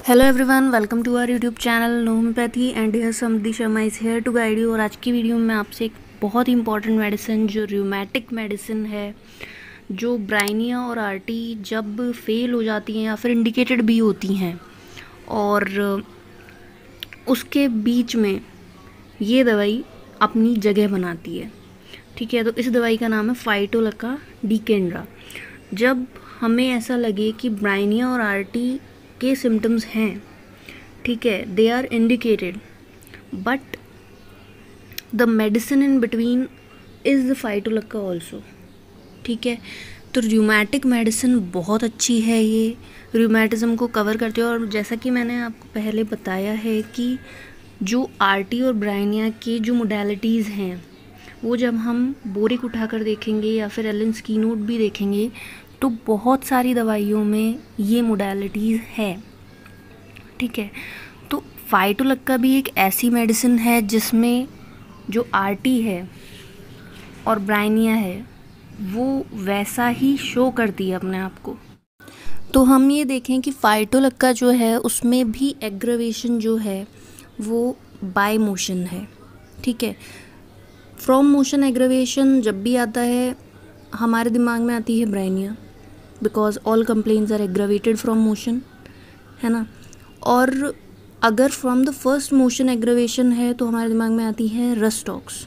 Hello everyone, welcome to our YouTube channel know homeopathy and here Samriddhi Sharma is here to guide you. और आज की video में मैं आपसे एक बहुत ही इंपॉर्टेंट मेडिसिन जो रूमेटिक मेडिसिन है, जो ब्राइनिया और आरटी जब फेल हो जाती हैं या फिर इंडिकेटेड भी होती हैं और उसके बीच में ये दवाई अपनी जगह बनाती है। ठीक है, तो इस दवाई का नाम है फाइटोलक्का डिकेंड्रा। जब हमें ऐसा लगे कि ब्राइनिया और आरटी के सिम्टम्स हैं, ठीक है, they are indicated but the medicine in between is the phytolacca also. ठीक है, तो रूमेटिक मेडिसिन बहुत अच्छी है, ये रूमेटिज़म को कवर करती है। और जैसा कि मैंने आपको पहले बताया है कि जो आरटी और ब्राइनिया के जो मोडेलिटीज़ हैं वो जब हम बोरिक उठाकर देखेंगे या फिर एलेन्स कीनोट भी देखेंगे तो बहुत सारी दवाइयों में ये मोडेलिटीज़ है। ठीक है, तो फाइटोलक्का भी एक ऐसी मेडिसिन है जिसमें जो आरटी है और ब्राइनिया है वो वैसा ही शो करती है अपने आप को। तो हम ये देखें कि फाइटोलक्का जो है उसमें भी एग्रवेशन जो है वो बाय मोशन है। ठीक है, फ्रॉम मोशन एग्रवेशन जब भी आता है हमारे दिमाग में आती है bryonia, because all complaints are aggravated from motion, है ना। और अगर from the first motion aggravation है तो हमारे दिमाग में आती है रस्टॉक्स।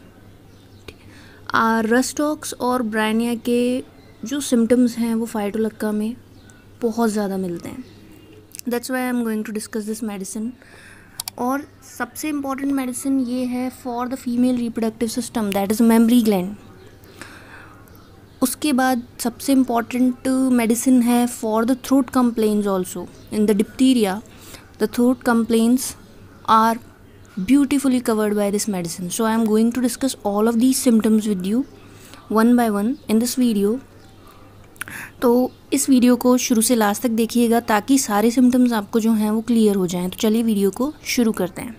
रस्टॉक्स और ब्राइनिया के जो सिम्टम्स हैं वो फाइटोलक्का में बहुत ज़्यादा मिलते हैं। That's why I am going to discuss this medicine. और सबसे इम्पॉर्टेंट मेडिसिन ये है for the female reproductive system, that is mammary gland. उसके बाद सबसे इम्पॉर्टेंट मेडिसिन है for the throat complaints also. In the diphtheria the throat complaints are beautifully covered by this medicine. So I am going to discuss all of these symptoms with you one by one in this video. तो इस video को शुरू से last तक देखिएगा ताकि सारे symptoms आपको जो हैं वो क्लियर हो जाएं। तो चलिए वीडियो को शुरू करते हैं।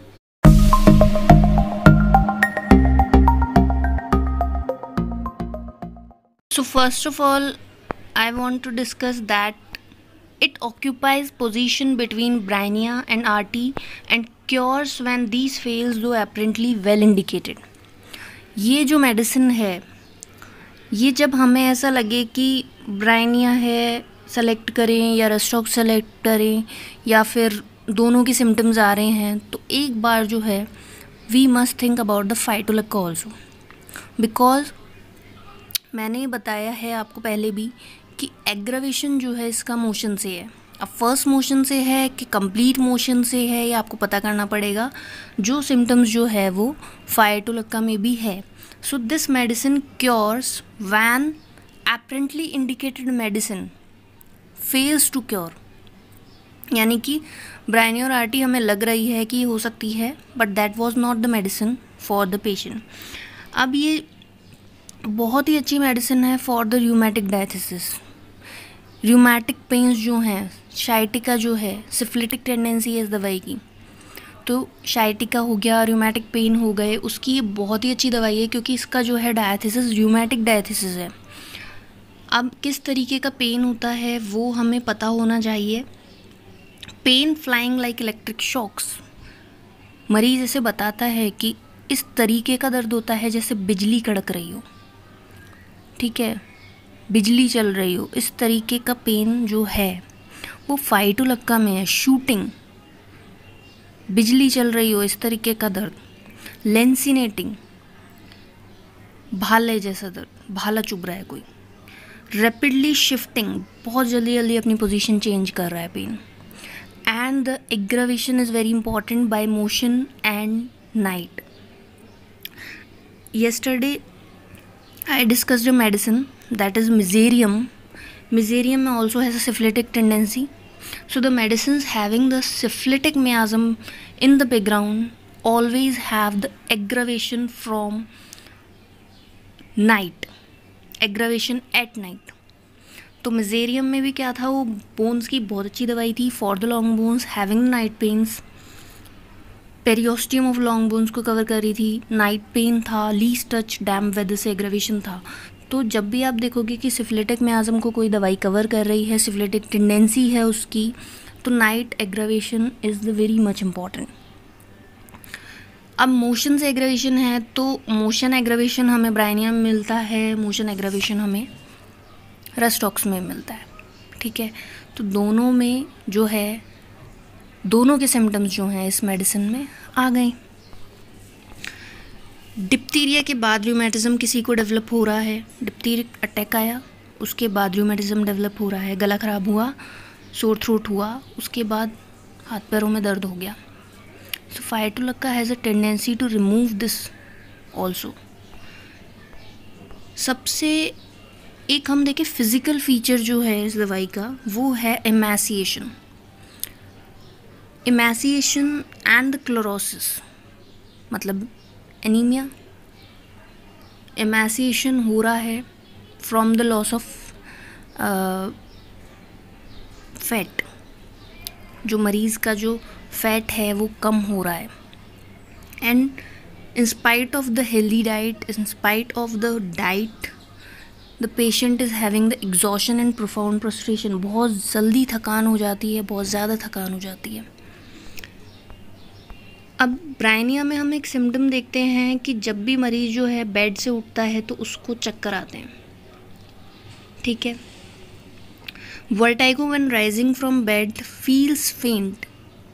So first of all, I want to discuss that it occupies position between brainia and RT and cures when these fails though apparently well indicated. ये जो मेडिसिन है ये जब हमें ऐसा लगे कि ब्राइनिया है सेलेक्ट करें या रस्टॉक सेलेक्ट करें या फिर दोनों के सिम्टम्स आ रहे हैं तो एक बार जो है we must think about the phytolacca also, because मैंने बताया है आपको पहले भी कि एग्रवेशन जो है इसका मोशन से है। अब फर्स्ट मोशन से है कि कंप्लीट मोशन से है ये आपको पता करना पड़ेगा। जो सिम्टम्स जो है वो फाइटोलक्का में भी है। So this medicine cures when apparently indicated medicine fails to cure, यानी कि ब्राइनिया और आरटी हमें लग रही है कि हो सकती है but that was not the medicine for the patient. अब ये बहुत ही अच्छी मेडिसिन है for the rheumatic diathesis. Rheumatic pains जो हैं, शाइटिका जो है, सिफिलिटिक टेंडेंसी है इस दवाई की, तो शाइटिका हो गया, रूमेटिक पेन हो गए, उसकी ये बहुत ही अच्छी दवाई है क्योंकि इसका जो है डायथिसिस रूमेटिक डायथिसिस है। अब किस तरीके का पेन होता है वो हमें पता होना चाहिए। Pain flying like electric shocks, मरीज इसे बताता है कि इस तरीके का दर्द होता है जैसे बिजली कड़क रही हो। ठीक है, बिजली चल रही हो, इस तरीके का पेन जो है वो फाइटोलक्का में है। शूटिंग, बिजली चल रही हो, इस तरीके का दर्द। लेंसिनेटिंग, भाले जैसा दर्द, भाला चुभ रहा है कोई। रैपिडली शिफ्टिंग, बहुत जल्दी जल्दी अपनी पोजीशन चेंज कर रहा है pain. And the aggravation is very important by motion and night. yesterday I discussed a medicine that is Mesareum. Mesareum also has a syphilitic tendency. So the medicines having the syphilitic miasm in the background always have the aggravation from night, aggravation at night. तो Mesareum में भी क्या था, वो bones की बहुत अच्छी दवाई थी for the long bones having night pains. Periosteum of long bones को कवर कर रही थी, नाइट पेन था, लीस्ट टच डैम्प वेदर से एग्रवेशन था। तो जब भी आप देखोगे कि सिफिलिटिक मियाज़म को कोई दवाई कवर कर रही है, सिफिलिटिक टेंडेंसी है उसकी, तो night aggravation is the very much important. अब मोशन से एग्रावेशन है तो मोशन एग्रावेशन हमें ब्राइनिया में मिलता है, मोशन एग्रावेशन हमें रस्टॉक्स में मिलता है, ठीक है। तो दोनों में जो है, दोनों के सिम्टम्स जो हैं इस मेडिसिन में आ गए। डिप्थीरिया के बाद रूमेटिज्म किसी को डेवलप हो रहा है, डिप्थीरिक अटैक आया, उसके बाद रूमेटिज्म डेवलप हो रहा है, गला ख़राब हुआ, सोर थ्रोट हुआ, उसके बाद हाथ पैरों में दर्द हो गया। So phytolacca has a tendency to remove this also. सबसे एक हम देखें फिज़िकल फीचर जो है इस दवाई का, वो है एमेसिएशन एंड क्लोरोसिस, मतलब एनीमिया। एमेसिएशन हो रहा है from the loss of fat, जो मरीज़ का जो फैट है वो कम हो रहा है। And in spite of the healthy diet, in spite of the diet, the patient is having the exhaustion and profound frustration. बहुत जल्दी थकान हो जाती है, बहुत ज़्यादा थकान हो जाती है। अब ब्राइनिया में हम एक सिम्टम देखते हैं कि जब भी मरीज़ जो है बेड से उठता है तो उसको चक्कर आते हैं, ठीक है। Vertigo when rising from bed feels faint,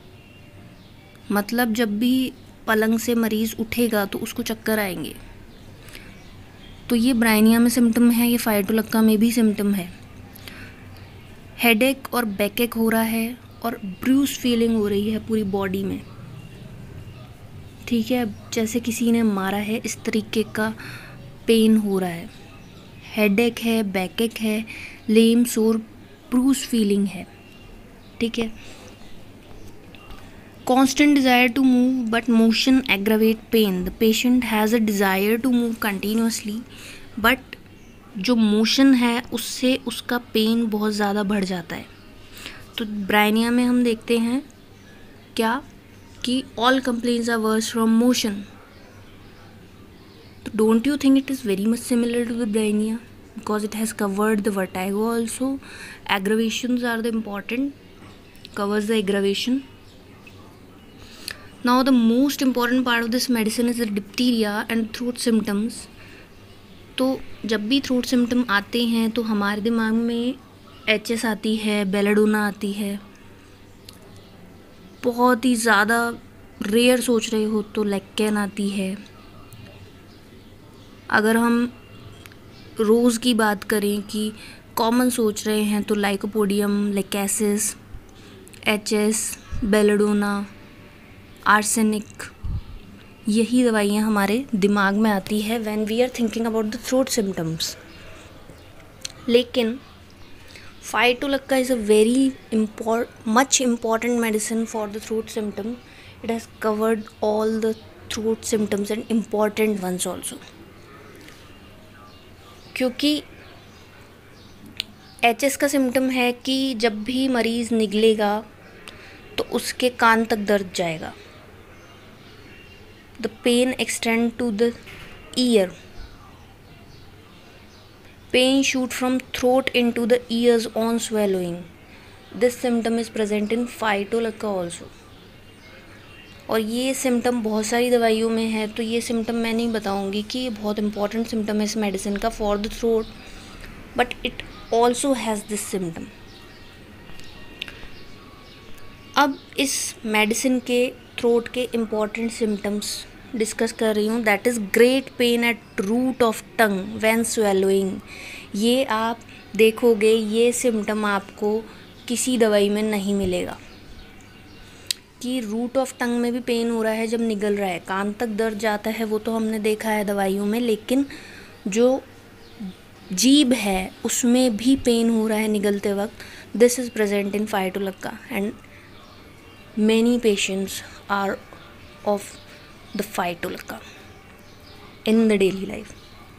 मतलब जब भी पलंग से मरीज़ उठेगा तो उसको चक्कर आएंगे। तो ये ब्राइनिया में सिम्टम है, ये फाइटोलक्का में भी सिम्टम है। हेडेक और बैकएक हो रहा है और ब्रूस फीलिंग हो रही है पूरी बॉडी में, ठीक है, जैसे किसी ने मारा है, इस तरीके का पेन हो रहा है। हेडेक है, बैकएक है, लेम सोर, ब्रूस फीलिंग है, ठीक है। Constant desire to move but motion aggravate pain. The patient has a desire to move continuously but जो मोशन है उससे उसका पेन बहुत ज़्यादा बढ़ जाता है। तो ब्राइनिया में हम देखते हैं क्या कि all complaints are worse from motion. तो don't you think it is very much similar to the brainia because it has covered the vertigo also. Aggravations are the important, covers the aggravation. Now the most important part of this medicine is the diphtheria and throat symptoms. तो जब भी throat symptom आते हैं तो हमारे दिमाग में HS आती है, बेलाडोना आती है, बहुत ही ज़्यादा रेयर सोच रहे हो तो लेक्केन आती है। अगर हम रोज़ की बात करें कि कॉमन सोच रहे हैं तो lycopodium, lachesis, HS, belladonna, arsenic, यही दवाइयाँ हमारे दिमाग में आती है when we are thinking about the throat symptoms. लेकिन phytolacca is a very much important medicine for the throat symptom. It has covered all the throat symptoms and important ones also. क्योंकि HS का symptom है कि जब भी मरीज़ निगलेगा तो उसके कान तक दर्द जाएगा। The pain extend to the ear. Pain shoot from throat into the ears on swallowing. This symptom is present in Phytolacca also. और ये सिम्टम बहुत सारी दवाइयों में है, तो ये सिम्टम मैं नहीं बताऊंगी कि ये बहुत इंपॉर्टेंट सिम्टम है इस मेडिसिन का for the throat, but it also has this symptom. अब इस मेडिसिन के थ्रोट के इम्पॉर्टेंट सिम्टम्स डिस्कस कर रही हूँ। That is great pain at root of tongue when swallowing. ये आप देखोगे, ये सिम्टम आपको किसी दवाई में नहीं मिलेगा कि रूट ऑफ टंग में भी पेन हो रहा है जब निगल रहा है, कान तक दर्द जाता है, वो तो हमने देखा है दवाइयों में, लेकिन जो जीभ है उसमें भी पेन हो रहा है निगलते वक्त। This is present in phytolacca and many patients are of the Phytolacca in the daily life.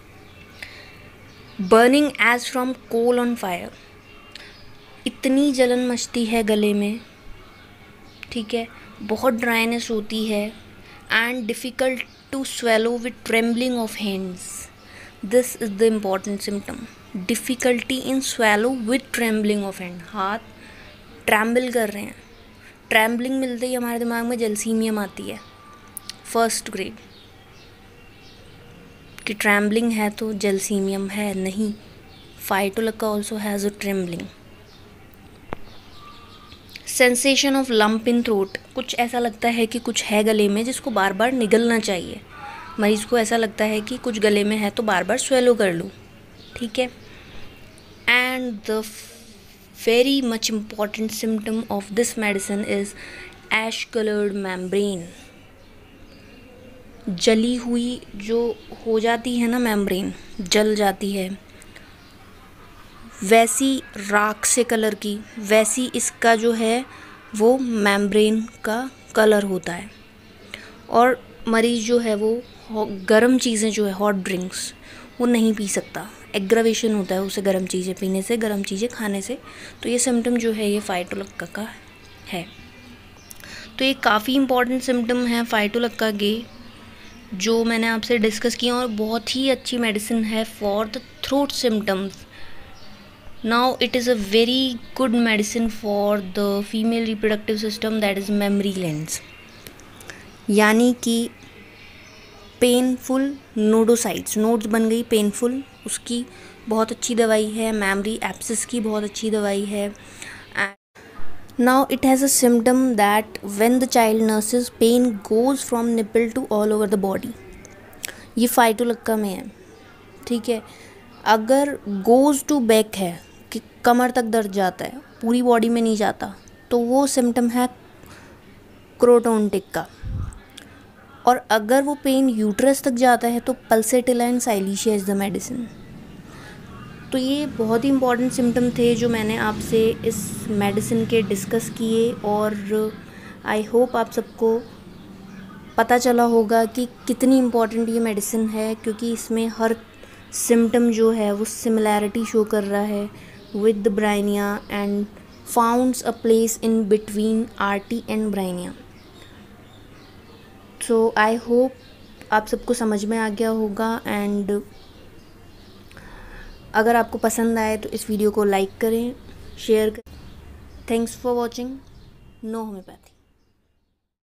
Burning as from coal on fire. इतनी जलन मचती है गले में, ठीक है, बहुत ड्राइनेस होती है and difficult to swallow with trembling of hands. This is the important symptom. Difficulty in swallow with trembling of hand. हाथ ट्रैम्बल कर रहे हैं, ट्रैम्बलिंग मिलते ही हमारे दिमाग में जलसीमियम आती है, फर्स्ट ग्रेड, कि ट्रैम्बलिंग है तो जलसीमियम है, नहीं, phytolacca also has a trembling. Sensation of lump in throat, कुछ ऐसा लगता है कि कुछ है गले में जिसको बार बार निगलना चाहिए, मरीज़ को ऐसा लगता है कि कुछ गले में है तो बार बार स्वेलो कर लूँ, ठीक है। And the very much important symptom of this medicine is ash coloured membrane. जली हुई जो हो जाती है ना मेम्ब्रेन, जल जाती है, वैसी राख से कलर की, वैसी इसका जो है वो मेम्ब्रेन का कलर होता है। और मरीज़ जो है वो गर्म चीज़ें जो है हॉट ड्रिंक्स वो नहीं पी सकता, एग्रावेशन होता है उसे गर्म चीज़ें पीने से, गर्म चीज़ें खाने से। तो ये सिम्टम जो है ये फाइटोलक्का का है। तो ये काफ़ी इंपॉर्टेंट सिम्टम है फाइटोलक्का के जो मैंने आपसे डिस्कस किया, और बहुत ही अच्छी मेडिसिन है for the throat symptoms. Now it is a very good medicine for the female reproductive system, that is mammary glands, यानी कि पेनफुल नोडोसाइट्स, नोड्स बन गई पेनफुल, उसकी बहुत अच्छी दवाई है। मैमरी एब्सिस की बहुत अच्छी दवाई है। Now it has a symptom that when the child nurses, pain goes from nipple to all over the body. ये फाइटोलक्का में है, ठीक है। अगर गोज़ टू बैक है कि कमर तक दर्द जाता है, पूरी बॉडी में नहीं जाता, तो वो सिम्टम है क्रोटोन्टिक का। और अगर वो पेन यूट्रस तक जाता है तो pulsatilla and silicea is the medicine. तो ये बहुत ही इंपॉर्टेंट सिम्टम थे जो मैंने आपसे इस मेडिसिन के डिस्कस किए, और आई होप आप सबको पता चला होगा कि कितनी इम्पॉर्टेंट ये मेडिसिन है, क्योंकि इसमें हर सिम्टम जो है वो सिमिलैरिटी शो कर रहा है with the brainia and founds a place in between RT and brainia. So I hope आप सबको समझ में आ गया होगा, एंड अगर आपको पसंद आए तो इस वीडियो को लाइक करें, शेयर करें। Thanks for watching know homeopathy.